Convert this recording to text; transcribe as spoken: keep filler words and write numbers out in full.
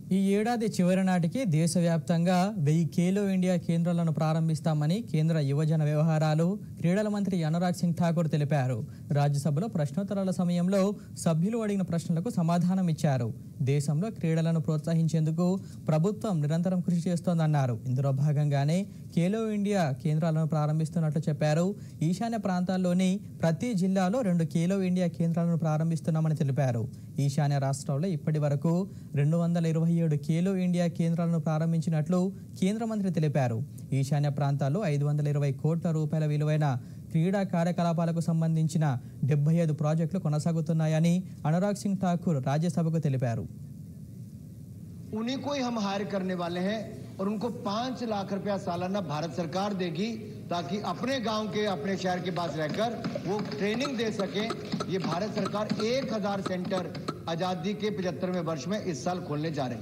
ఈ ఏడాది చివరి నాటికి దేశవ్యాప్తంగా వెయ్యి ఖేలో ఇండియా కేంద్రాలను ప్రారంభిస్తామని కేంద్ర యువజన వ్యవహారాలు క్రీడల మంత్రి అనురాగ్ సింగ్ ఠాకూర్ తెలిపారు. రాజ్యసభలో ప్రశ్నోత్తరాల సమయంలో సభ్యులు అడిగిన ప్రశ్నలకు సమాధానం ఇచ్చారు. దేశంలో క్రీడలను ప్రోత్సహించేందుకు ప్రభుత్వం నిరంతరం కృషి చేస్తోందన్నారు. ఇందులో భాగంగానే ఖేలో ఇండియా కేంద్రాలను ప్రారంభిస్తున్నట్లు చెప్పారు. ఈశాన్య ప్రాంతాల్లోని ప్రతి జిల్లాలో రెండు ఖేలో ఇండియా కేంద్రాలను ప్రారంభిస్తున్నామని తెలిపారు. ఈశాన్య రాష్ట్రాల్లో ఇప్పటి వరకు రెండు వందల ఇరవై ఏడు ఖేలో ఇండియా కేంద్రాలను ప్రారంభించినట్లు కేంద్ర మంత్రి తెలిపారు. ఈశాన్య ప్రాంతాల్లో ఐదు వందల ఇరవై కోట్ల రూపాయల విలువైన క్రీడా కార్యకలాపాలకు సంబంధించిన డెబ్బై ఐదు ప్రాజెక్టులు కొనసాగుతున్నాయని అనురాగ్ సింగ్ ఠాకూర్ राज्यसभा తెలిపారు. उन्हीं को ही हम हायर करने वाले हैं और उनको पांच लाख रुपया सालाना भारत सरकार देगी ताकि अपने गांव के अपने शहर के पास रहकर वो ट्रेनिंग दे सके। ये भारत सरकार एक हजार सेंटर आजादी के पचहत्तरवें वर्ष में इस साल खोलने जा रही है।